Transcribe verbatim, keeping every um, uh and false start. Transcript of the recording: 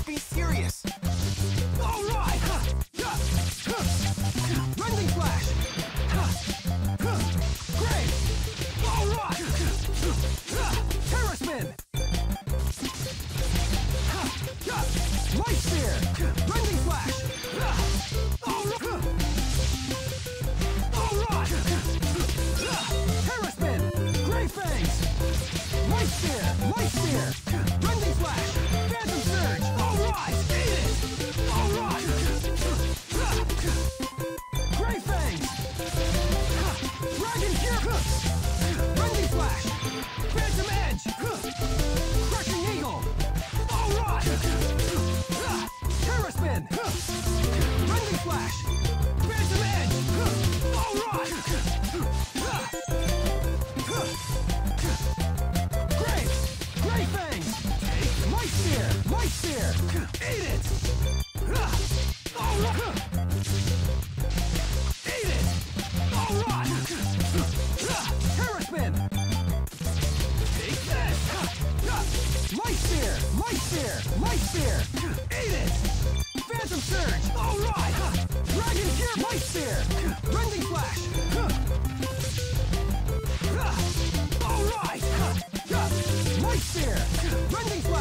Let's be serious. All right. Rending Slash. Great. All right. Terra Spin. Light Spear. Rending Slash. All right. All right. Terra Spin. Great Fangs. Light Spear. Light Spear. Rending Slash. Phantom Surge. All right. Eat it. All right. Great Fangs. Dragon Cure. Rending Slash. Phantom Edge. Crushing Eagle. All right. Terra Spin. Rending Slash. Phantom Edge. All right. Great. Great Fangs. Light Spear. Light Spear. Eat it. All right. Eat it. All right. Terra Spin. Take this. Light Spear. Light Spear. Light Spear. Eat it. Phantom Surge. All right. Dragon Cure. Light Spear. Rending Slash. All right. Light Spear. Rending Slash.